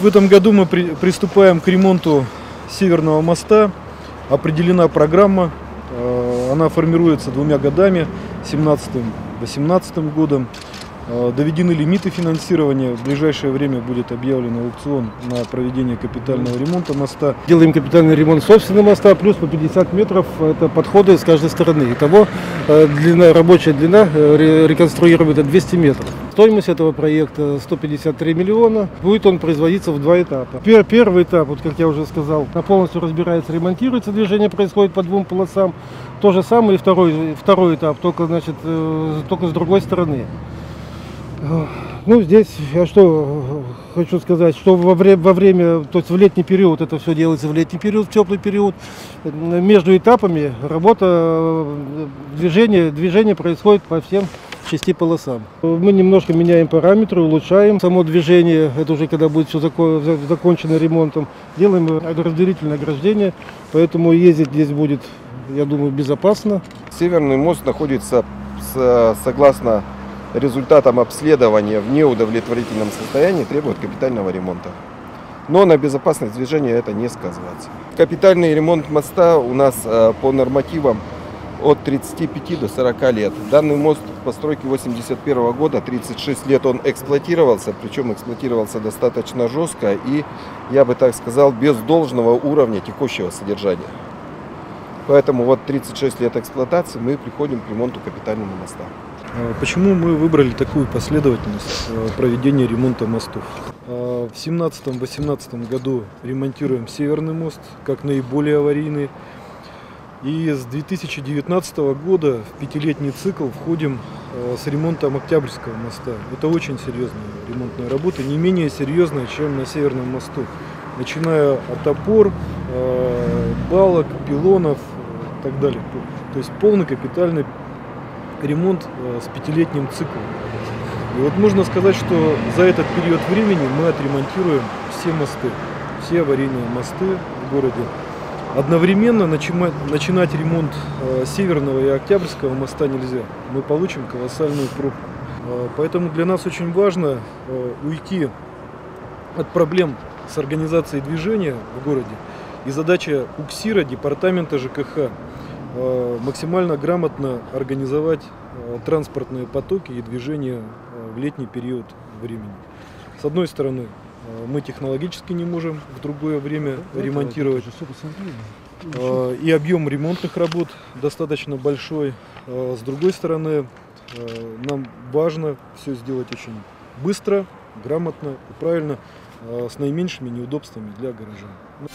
В этом году мы приступаем к ремонту Северного моста. Определена программа. Она формируется 2 годами, 2017-2018 годом. Доведены лимиты финансирования. В ближайшее время будет объявлен аукцион на проведение капитального ремонта моста. Делаем капитальный ремонт собственного моста, плюс по 50 метров это подходы с каждой стороны. Итого рабочая длина реконструирована 200 метров. Стоимость этого проекта 153 миллиона. Будет он производиться в 2 этапа. Первый этап, вот как я уже сказал, полностью разбирается, ремонтируется, движение происходит по 2 полосам. То же самое и второй этап, только с другой стороны. Ну, здесь я что хочу сказать, что во время, то есть в летний период, это все делается в летний период, в теплый период, между этапами работа, движение происходит по всем 6 полосам. Мы немножко меняем параметры, улучшаем само движение, это уже когда будет все закончено ремонтом. Делаем разделительное ограждение, поэтому ездить здесь будет, я думаю, безопасно. Северный мост находится, согласно результатам обследования, в неудовлетворительном состоянии, требует капитального ремонта. Но на безопасность движения это не сказывается. Капитальный ремонт моста у нас по нормативам от 35 до 40 лет. Данный мост постройки 1981 года, 36 лет он эксплуатировался, причем эксплуатировался достаточно жестко и, я бы так сказал, без должного уровня текущего содержания. Поэтому вот 36 лет эксплуатации мы приходим к ремонту капитального моста. Почему мы выбрали такую последовательность проведения ремонта мостов? В 2017-2018 году ремонтируем Северный мост, как наиболее аварийный. И с 2019 года в 5-летний цикл входим с ремонтом Октябрьского моста. Это очень серьезная ремонтная работа, не менее серьезная, чем на Северном мосту. Начиная от опор, балок, пилонов и так далее. То есть полный капитальный ремонт с 5-летним циклом. И вот можно сказать, что за этот период времени мы отремонтируем все мосты, все аварийные мосты в городе. Одновременно начинать ремонт Северного и Октябрьского моста нельзя. Мы получим колоссальную пробку. Поэтому для нас очень важно уйти от проблем с организацией движения в городе. И задача УКСИРа, департамента ЖКХ, максимально грамотно организовать транспортные потоки и движение в летний период времени. С одной стороны, мы технологически не можем в другое время ремонтировать, и объем ремонтных работ достаточно большой. С другой стороны, нам важно все сделать очень быстро, грамотно и правильно, с наименьшими неудобствами для горожан.